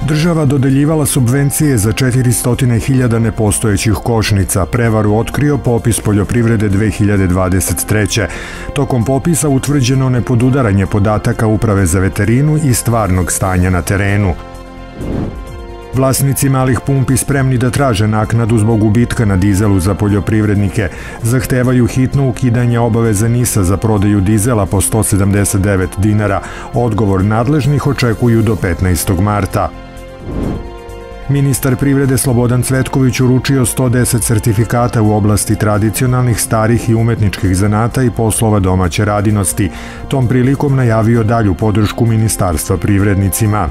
Država dodeljivala subvencije za 400.000 nepostojećih košnica. Prevaru otkrio popis poljoprivrede 2023. Tokom popisa utvrđeno nepodudaranje podataka Uprave za veterinu i stvarnog stanja na terenu. Vlasnici malih pumpi spremni da traže naknadu zbog gubitka na dizelu za poljoprivrednike. Zahtevaju hitno ukidanje obaveza NIS-a za prodaju dizela po 179 dinara. Odgovor nadležnih očekuju do 15. marta. Ministar privrede Slobodan Cvetković uručio 110 sertifikata u oblasti tradicionalnih, starih i umetničkih zanata i poslova domaće radinosti. Tom prilikom najavio dalju podršku Ministarstva privrednicima.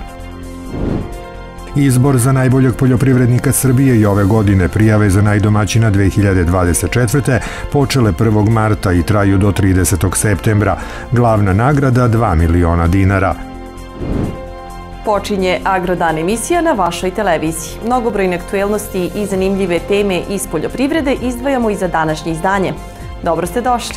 Izbor za najboljeg poljoprivrednika Srbije i ove godine, prijave za najdomaćina 2024. počele 1. marta i traju do 30. septembra. Glavna nagrada 2 miliona dinara. Počinje Agrodan emisija na vašoj televiziji. Mnogobrojne aktuelnosti i zanimljive teme iz poljoprivrede izdvajamo i za današnje izdanje. Dobro ste došli!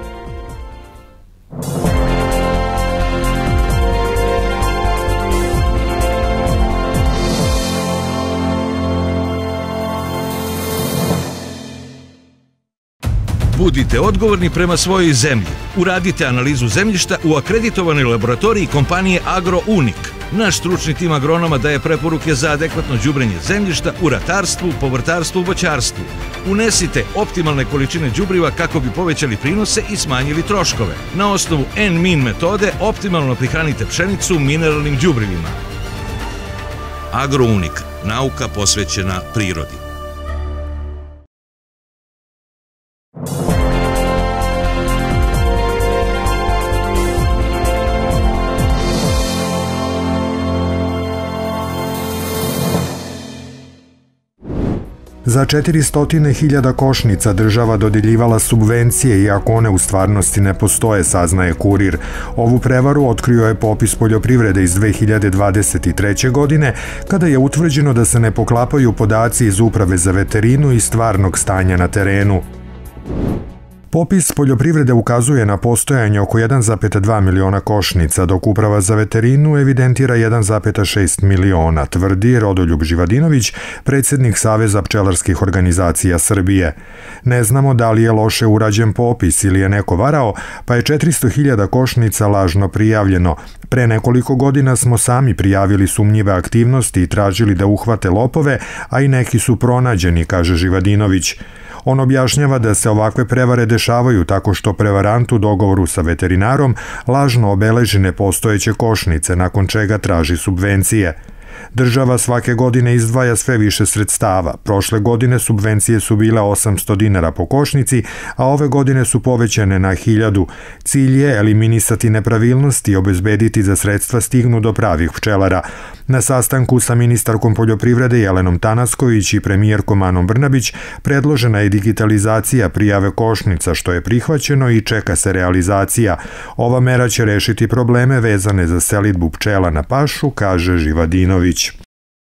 Budite odgovorni prema svojoj zemlji. Uradite analizu zemljišta u akreditovanoj laboratoriji kompanije AgroUnik. Naš stručni tim agronoma daje preporuke za adekvatno đubrenje zemljišta u ratarstvu, povrtarstvu i voćarstvu. Unesite optimalne količine đubriva kako bi povećali prinose i smanjili troškove. Na osnovu N-min metode optimalno prihranite pšenicu mineralnim đubrivima. AgroUnik, nauka posvećena prirodi. Za 400.000 košnica država dodeljivala subvencije, iako one u stvarnosti ne postoje, saznaje Kurir. Ovu prevaru otkrio je popis poljoprivrede iz 2023. godine, kada je utvrđeno da se ne poklapaju podaci iz Uprave za veterinu i stvarnog stanja na terenu. Popis poljoprivrede ukazuje na postojanje oko 1,2 miliona košnica, dok Uprava za veterinu evidentira 1,6 miliona, tvrdi Rodoljub Živadinović, predsjednik Saveza pčelarskih organizacija Srbije. Ne znamo da li je loše urađen popis ili je neko varao, pa je 400.000 košnica lažno prijavljeno. Pre nekoliko godina smo sami prijavili sumnjive aktivnosti i tražili da uhvate lopove, a i neki su pronađeni, kaže Živadinović. On objašnjava da se ovakve prevare dešavaju tako što prevarant u dogovoru sa veterinarom lažno obeleži nepostojeće košnice, nakon čega traži subvencije. Država svake godine izdvaja sve više sredstava. Prošle godine subvencije su bile 800 dinara po košnici, a ove godine su povećane na 1000. Cilj je eliminisati nepravilnosti i obezbediti da sredstva stignu do pravih pčelara. Na sastanku sa ministarkom poljoprivrede Jelenom Tanasković i premijerkom Anom Brnabić predložena je digitalizacija prijave košnica, što je prihvaćeno i čeka se realizacija. Ova mera će rešiti probleme vezane za selidbu pčela na pašu, kaže Živadinović.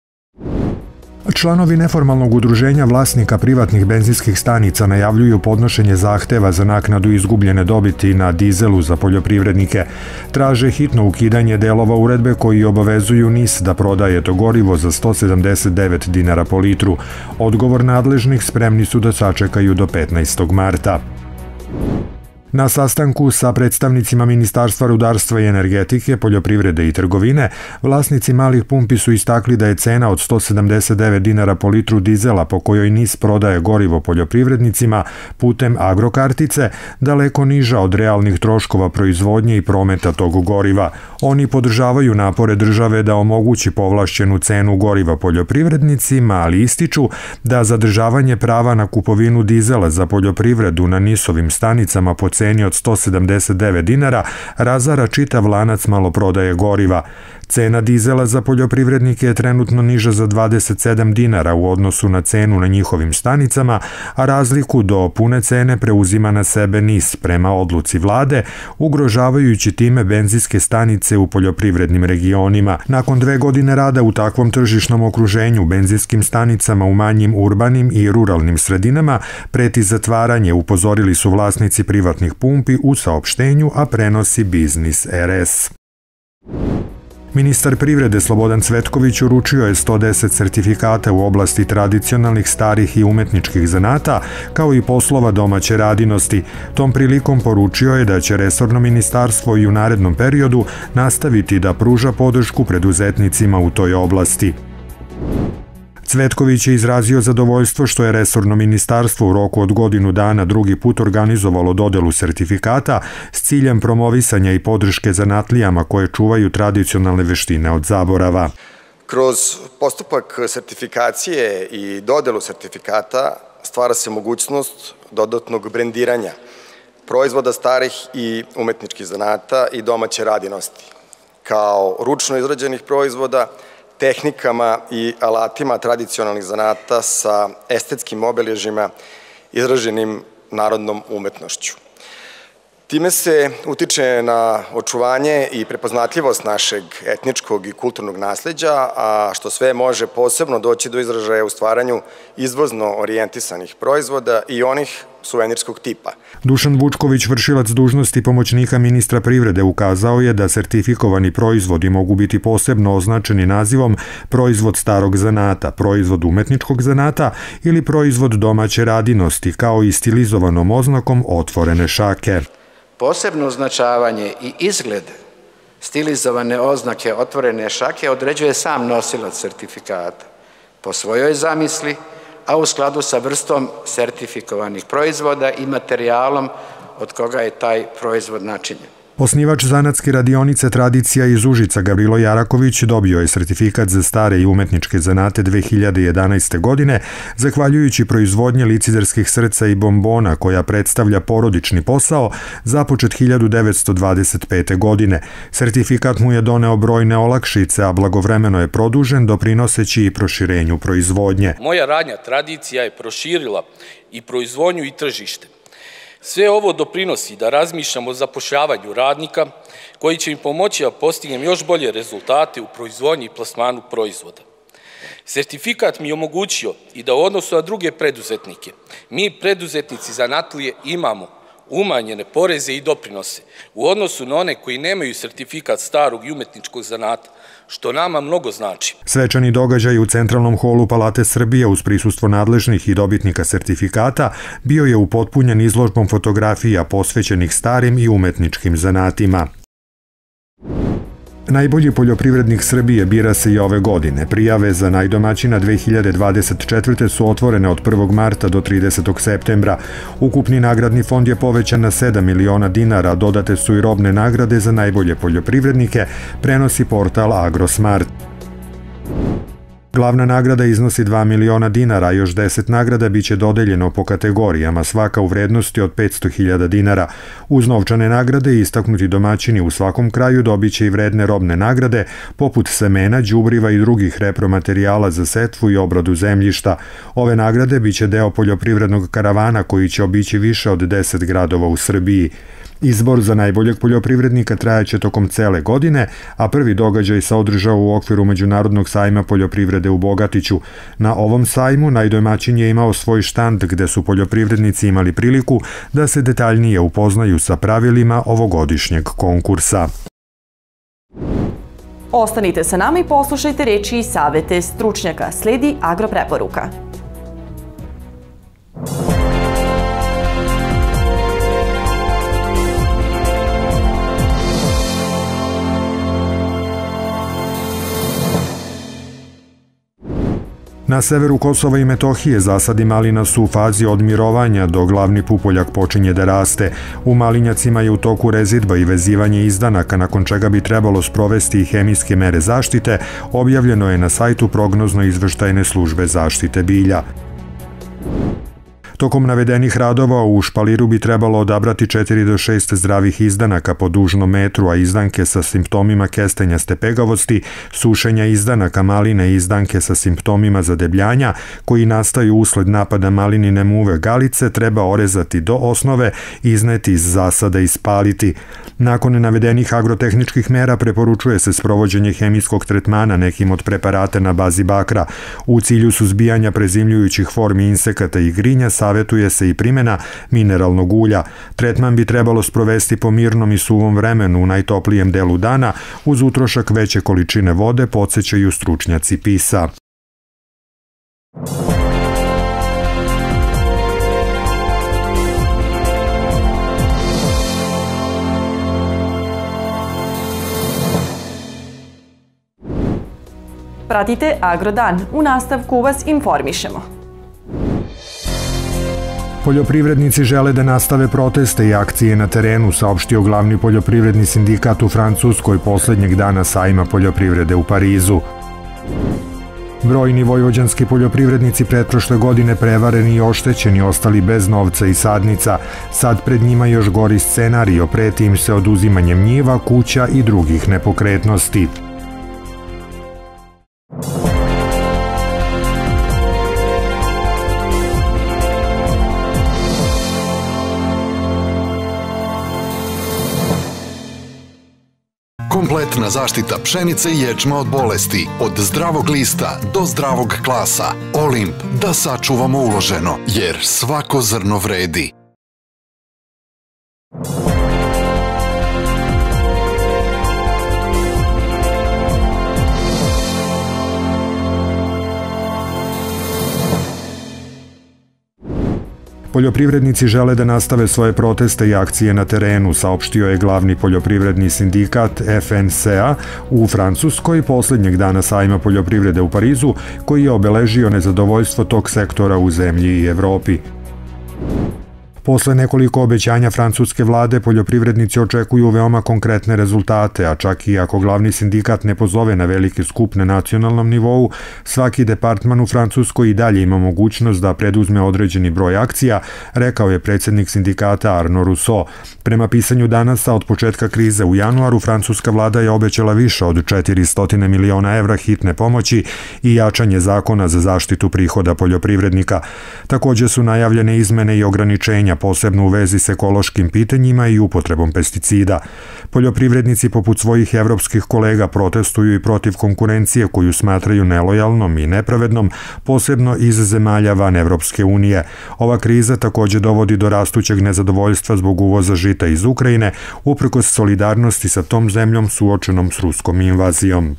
Članovi neformalnog udruženja vlasnika privatnih benzinskih stanica najavljuju podnošenje zahteva za naknadu izgubljene dobiti na dizelu za poljoprivrednike. Traže hitno ukidanje delova uredbe koji obavezuju NIS da prodaje to gorivo za 179 dinara po litru. Odgovor nadležnih spremni su da sačekaju do 15. marta. Na sastanku sa predstavnicima Ministarstva rudarstva i energetike, poljoprivrede i trgovine, vlasnici malih pumpi su istakli da je cena od 179 dinara po litru dizela po kojoj NIS prodaje gorivo poljoprivrednicima putem agrokartice daleko niža od realnih troškova proizvodnje i prometa tog goriva. Oni podržavaju napore države da omogući povlašćenu cenu goriva poljoprivrednicima, ali ističu da zadržavanje prava na kupovinu dizela za poljoprivredu na NIS-ovim stanicama po ceni od 179 dinara razara čitav lanac maloprodaje goriva. Cena dizela za poljoprivrednike je trenutno niža za 27 dinara u odnosu na cenu na njihovim stanicama, a razliku do pune cene preuzima na sebe NIS prema odluci vlade, ugrožavajući time benzinske stanice u poljoprivrednim regionima. Nakon 2 godine rada u takvom tržišnom okruženju, benzinskim stanicama u manjim urbanim i ruralnim sredinama preti zatvaranje, upozorili su vlasnici privatnih pumpi u saopštenju, a prenosi Biznis RS. Ministar privrede Slobodan Cvetković uručio je 110 sertifikata u oblasti tradicionalnih, starih i umetničkih zanata, kao i poslova domaće radinosti. Tom prilikom poručio je da će resorno ministarstvo i u narednom periodu nastaviti da pruža podršku preduzetnicima u toj oblasti. Cvetković je izrazio zadovoljstvo što je resorno ministarstvo u roku od godinu dana drugi put organizovalo dodelu sertifikata s ciljem promovisanja i podrške zanatlijama koje čuvaju tradicionalne veštine od zaborava. Kroz postupak sertifikacije i dodelu sertifikata stvara se mogućnost dodatnog brendiranja proizvoda starih i umetničkih zanata i domaće radinosti, kao ručno izrađenih proizvoda, tehnikama i alatima tradicionalnih zanata sa estetskim obeležjima izraženim narodnom umetnošću. Time se utiče na očuvanje i prepoznatljivost našeg etničkog i kulturnog nasleđa, a što sve može posebno doći do izražaja u stvaranju izvozno orijentisanih proizvoda i onih suvenirskog tipa. Dušan Vučković, vršilac dužnosti pomoćnika ministra privrede, ukazao je da sertifikovani proizvodi mogu biti posebno označeni nazivom proizvod starog zanata, proizvod umetničkog zanata ili proizvod domaće radinosti, kao i stilizovanom oznakom otvorene šake. Posebno označavanje i izgled stilizovane oznake otvorene šake određuje sam nosilac sertifikata po svojoj zamisli, a u skladu sa vrstom sertifikovanih proizvoda i materijalom od koga je taj proizvod načinjen. Osnivač zanatske radionice Tradicija iz Užica Gavrilo Jaraković dobio je sertifikat za stare i umetničke zanate 2011. godine, zahvaljujući proizvodnje liciderskih srca i bombona, koja predstavlja porodični posao, započet 1925. godine. Sertifikat mu je doneo brojne olakšice, a blagovremeno je produžen, doprinoseći i proširenju proizvodnje. Moja radnja Tradicija je proširila i proizvodnju i tržište. Sve ovo doprinosi da razmišljamo o zapošljavanju radnika koji će im pomoći da postignem još bolje rezultate u proizvodnji i plasmanu proizvoda. Sertifikat mi je omogućio i da u odnosu na druge preduzetnike, mi preduzetnici zanatlije imamo umanjene poreze i doprinose u odnosu na one koji nemaju sertifikat starog i umetničkog zanata, što nama mnogo znači. Svečani događaj u centralnom holu Palate Srbije uz prisustvo nadležnih i dobitnika sertifikata bio je upotpunjen izložbom fotografija posvećenih starim i umetničkim zanatima. Najbolji poljoprivrednik Srbije bira se i ove godine. Prijave za najdomaćina 2024. su otvorene od 1. marta do 30. septembra. Ukupni nagradni fond je povećan na 7 miliona dinara, dodate su i robne nagrade za najbolje poljoprivrednike, prenosi portal AgroSmart. Glavna nagrada iznosi 2 miliona dinara, a još 10 nagrada biće dodeljeno po kategorijama, svaka u vrednosti od 500.000 dinara. Uz novčane nagrade istaknuti domaćini u svakom kraju dobiće i vredne robne nagrade, poput semena, đubriva i drugih repromaterijala za setvu i obradu zemljišta. Ove nagrade biće deo poljoprivrednog karavana koji će obići više od 10 gradova u Srbiji. Izbor za najboljeg poljoprivrednika trajaće tokom cele godine, a prvi događaj se održao u okviru Međunarodnog sajma poljoprivrede u Bogatiću. Na ovom sajmu najdomaćin je imao svoj štand gde su poljoprivrednici imali priliku da se detaljnije upoznaju sa pravilima ovogodišnjeg konkursa. Ostanite sa nama i poslušajte reči i savete stručnjaka. Sledi Agropreporuka. Na severu Kosova i Metohije zasadi malina su u fazi odmirovanja, dok glavni pupoljak počinje da raste. U malinjacima je u toku rezidba i vezivanje izdanaka, nakon čega bi trebalo sprovesti i hemijske mere zaštite, objavljeno je na sajtu prognozno-izveštajne službe zaštite bilja. Tokom navedenih radova u špaliru bi trebalo odabrati 4 do 6 zdravih izdanaka po dužnom metru, a izdanke sa simptomima kestenjaste pegavosti, sušenja izdanaka maline i izdanke sa simptomima zadebljanja, koji nastaju usled napada malinine muve galice, treba orezati do osnove, izneti iz zasada i spaliti. Nakon navedenih agrotehničkih mera preporučuje se sprovođenje hemijskog tretmana nekim od preparata na bazi bakra. U cilju suzbijanja prezimljujućih formi insekata i grinja savetuje se i primjena mineralnog ulja. Tretman bi trebalo sprovesti po mirnom i suvom vremenu u najtoplijem delu dana uz utrošak veće količine vode, podsećaju stručnjaci PISA. Pratite Agrodan. U nastavku vas informišemo. Poljoprivrednici žele da nastave proteste i akcije na terenu, saopštio glavni poljoprivredni sindikat u Francuskoj poslednjeg dana sajma poljoprivrede u Parizu. Brojni vojvođanski poljoprivrednici pretprošle godine prevareni i oštećeni ostali bez novca i sadnica. Sad pred njima još gori scenario, preti im se oduzimanjem njiva, kuća i drugih nepokretnosti. Kompletna zaštita pšenice i ječma od bolesti, od zdravog lista do zdravog klasa. Olimp, da sačuvamo uloženo, jer svako zrno vredi. Poljoprivrednici žele da nastave svoje proteste i akcije na terenu, saopštio je glavni poljoprivredni sindikat FNCA u Francuskoj poslednjeg dana sajma poljoprivrede u Parizu, koji je obeležio nezadovoljstvo tog sektora u zemlji i Evropi. Posle nekoliko obećanja francuske vlade, poljoprivrednici očekuju veoma konkretne rezultate, a čak i ako glavni sindikat ne pozove na veliki skup na nacionalnom nivou, svaki departman u Francuskoj i dalje ima mogućnost da preduzme određeni broj akcija, rekao je predsjednik sindikata Arnaud Rousseau. Prema pisanju Danasa, od početka krize u januaru, francuska vlada je obećala više od 400 miliona evra hitne pomoći i jačanje zakona za zaštitu prihoda poljoprivrednika. Takođe su najavljene izmene i ograničenja, posebno u vezi s ekološkim pitanjima i upotrebom pesticida. Poljoprivrednici poput svojih evropskih kolega protestuju i protiv konkurencije koju smatraju nelojalnom i nepravednom, posebno iz zemalja van Evropske unije. Ova kriza takođe dovodi do rastućeg nezadovoljstva zbog uvoza žita iz Ukrajine, uprkos solidarnosti sa tom zemljom suočenom s ruskom invazijom.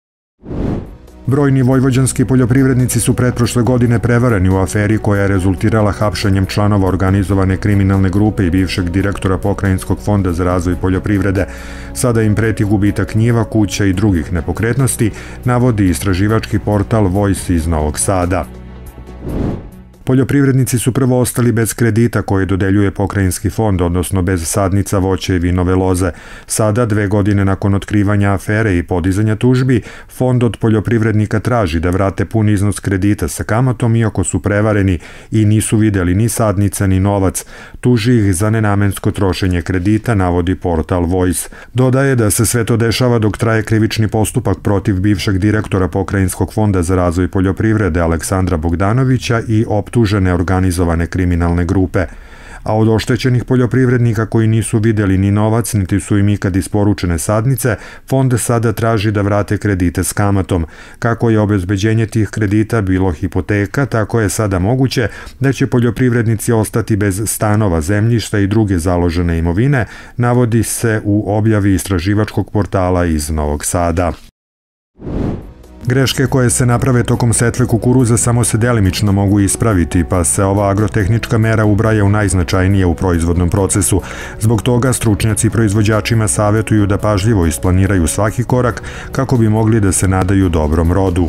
Brojni vojvođanski poljoprivrednici su pretprošle godine prevareni u aferi koja je rezultirala hapšenjem članova organizovane kriminalne grupe i bivšeg direktora Pokrajinskog fonda za razvoj poljoprivrede. Sada im preti gubitak njiva, kuća i drugih nepokretnosti, navodi istraživački portal Voice iz Novog Sada. Poljoprivrednici su prvo ostali bez kredita koje dodeljuje Pokrajinski fond, odnosno bez sadnica, voća i vinove loze. Sada, 2 godine nakon otkrivanja afere i podizanja tužbi, fond od poljoprivrednika traži da vrate pun iznos kredita sa kamatom, iako su prevareni i nisu videli ni sadnica ni novac. Tuži ih za nenamensko trošenje kredita, navodi portal Voice. Dodaje da se sve to dešava dok traje krivični postupak protiv bivšeg direktora Pokrajinskog fonda za razvoj poljoprivrede Aleksandra Bogdanovića i optužene organizovane kriminalne grupe. A od oštećenih poljoprivrednika koji nisu videli ni novac, niti su im ikad isporučene sadnice, fond sada traži da vrate kredite s kamatom. Kako je obezbeđenje tih kredita bilo hipoteka, tako je sada moguće da će poljoprivrednici ostati bez stanova, zemljišta i druge založene imovine, navodi se u objavi istraživačkog portala iz Novog Sada. Greške koje se naprave tokom setve kukuruza samo se delimično mogu ispraviti, pa se ova agrotehnička mera ubraja u najznačajnije u proizvodnom procesu. Zbog toga stručnjaci proizvođačima savetuju da pažljivo isplaniraju svaki korak kako bi mogli da se nadaju dobrom rodu.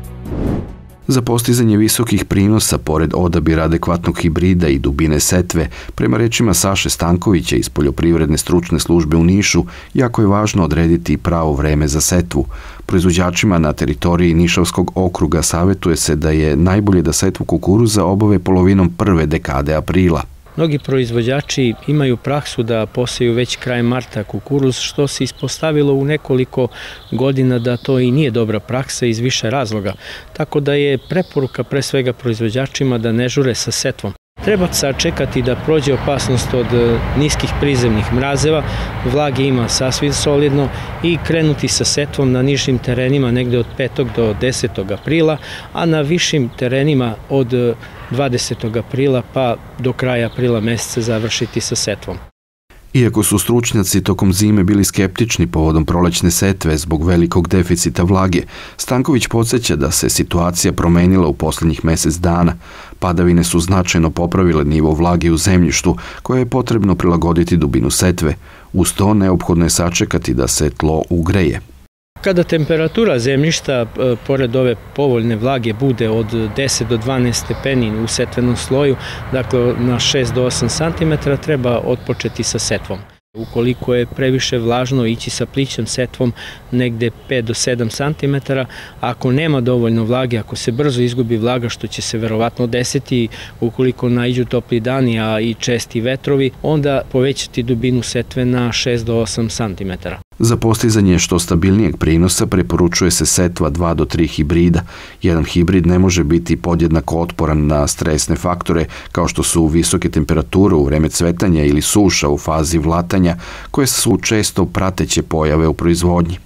Za postizanje visokih prinosa, pored odabira adekvatnog hibrida i dubine setve, prema rečima Saše Stankovića iz Poljoprivredne stručne službe u Nišu, jako je važno odrediti pravo vreme za setvu. Proizvođačima na teritoriji Nišavskog okruga savetuje se da je najbolje da setvu kukuruza obave polovinom prve dekade aprila. Mnogi proizvođači imaju praksu da poseju već krajem marta kukuruz, što se ispostavilo u nekoliko godina da to i nije dobra praksa iz više razloga. Tako da je preporuka pre svega proizvođačima da ne žure sa setvom. Treba sačekati da prođe opasnost od niskih prizemnih mrazeva, vlage ima sasvim solidno i krenuti sa setvom na nižim terenima negde od 5. do 10. aprila, a na višim terenima od 20. aprila pa do kraja aprila meseca završiti sa setvom. Iako su stručnjaci tokom zime bili skeptični povodom prolećne setve zbog velikog deficita vlage, Stanković podsjeća da se situacija promenila u posljednjih mesec dana. Padavine su značajno popravile nivo vlage u zemljištu, koje je potrebno prilagoditi dubinu setve. Uz to neophodno je sačekati da se tlo ugreje. Kada temperatura zemljišta, pored ove povoljne vlage, bude od 10 do 12 stepeni u setvenom sloju, dakle na 6 do 8 cm, treba otpočeti sa setvom. Ukoliko je previše vlažno, ići sa plićom setvom negde 5 do 7 cm. Ako nema dovoljno vlage, ako se brzo izgubi vlaga, što će se verovatno desiti ukoliko naiđu topli dani, a i česti vetrovi, onda povećati dubinu setve na 6 do 8 cm. Za postizanje što stabilnijeg prinosa preporučuje se setva 2 do 3 hibrida. Jedan hibrid ne može biti podjednako otporan na stresne faktore kao što su visoke temperature u vreme cvetanja ili suša u fazi vlatanja, koje su često prateće pojave u proizvodnji.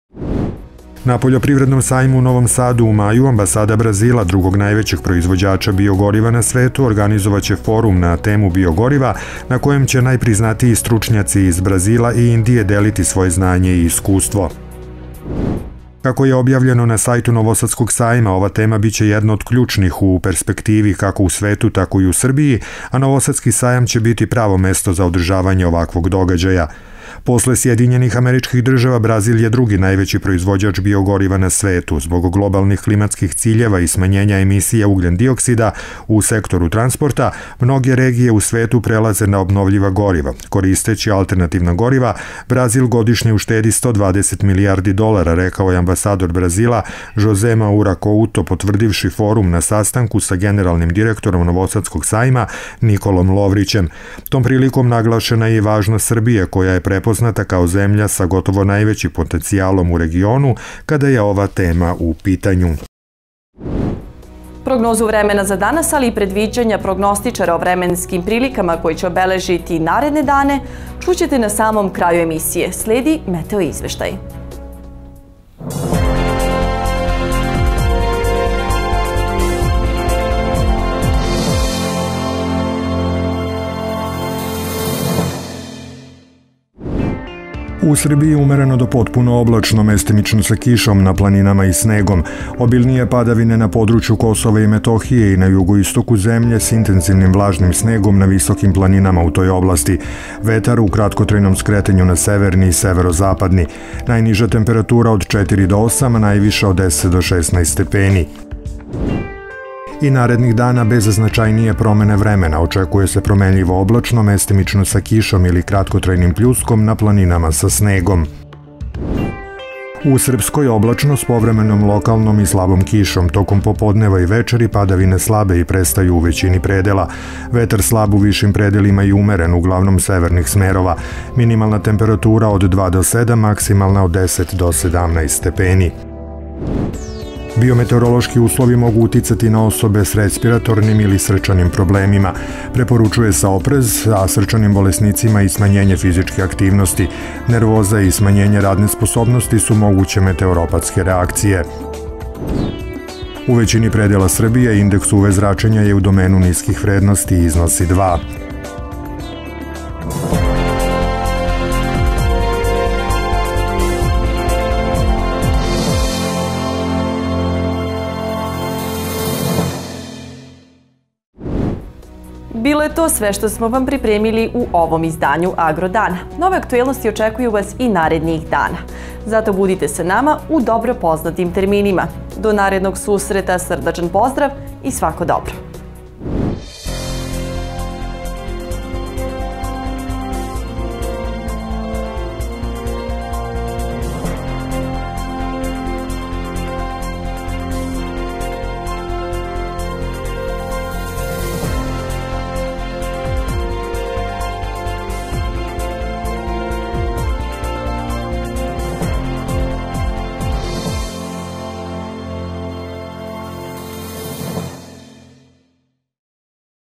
Na poljoprivrednom sajmu u Novom Sadu u maju ambasada Brazila, drugog najvećeg proizvođača biogoriva na svetu, organizovaće forum na temu biogoriva na kojem će najpriznatiji stručnjaci iz Brazila i Indije deliti svoje znanje i iskustvo. Kako je objavljeno na sajtu Novosadskog sajma, ova tema biće jedna od ključnih u perspektivi kako u svetu, tako i u Srbiji, a Novosadski sajam će biti pravo mesto za održavanje ovakvog događaja. Posle Sjedinjenih Američkih Država, Brazil je drugi najveći proizvođač biogoriva na svetu. Zbog globalnih klimatskih ciljeva i smanjenja emisija ugljen dioksida u sektoru transporta, mnoge regije u svetu prelaze na obnovljiva goriva. Koristeći alternativna goriva, Brazil godišnje uštedi $120 milijardi, rekao je ambasador Brazila José Maura Couto, potvrdivši forum na sastanku sa generalnim direktorom Novosadskog sajma Nikolom Lovrićem. Tom prilikom naglašena je i važnost Srbije, koja je prepoznata kao zemlja sa gotovo najvećim potencijalom u regionu kada je ova tema u pitanju. Prognozu vremena za danas, ali i predviđanja prognostičara o vremenskim prilikama koji će obeležiti naredne dane, čućete na samom kraju emisije. Sledi meteo izveštaj. U Srbiji umereno do potpuno oblačno, mestimično sa kišom na planinama i snegom. Obilnije padavine na području Kosova i Metohije i na jugoistoku zemlje s intenzivnim vlažnim snegom na visokim planinama u toj oblasti. Vetar u kratkotrajnom skretanju na severni i severozapadni. Najniža temperatura od 4 do 8, a najviša od 10 do 16 stepeni. I narednih dana bez značajnije promene vremena očekuje se promenljivo oblačno, mestimično sa kišom ili kratkotrajnim pljuskom na planinama sa snegom. U Srpskoj oblačno s povremenom lokalnom i slabom kišom. Tokom popodneva i večeri padavine slabe i prestaju u većini predela. Vetar slab u višim predelima i umeren, uglavnom severnih smerova. Minimalna temperatura od 2 do 7, maksimalna od 10 do 17 stepeni. Biometeorološki uslovi mogu uticati na osobe s respiratornim ili srčanim problemima. Preporučuje se oprez, a srčanim bolesnicima i smanjenje fizičke aktivnosti. Nervoza i smanjenje radne sposobnosti su moguće meteoropatske reakcije. U većini predela Srbije indeks UV zračenja je u domenu niskih vrednosti i iznosi 2. Bilo je to sve što smo vam pripremili u ovom izdanju Agrodana. Nove aktuelnosti očekuju vas i narednih dana. Zato budite sa nama u dobro poznatim terminima. Do narednog susreta, srdačan pozdrav i svako dobro.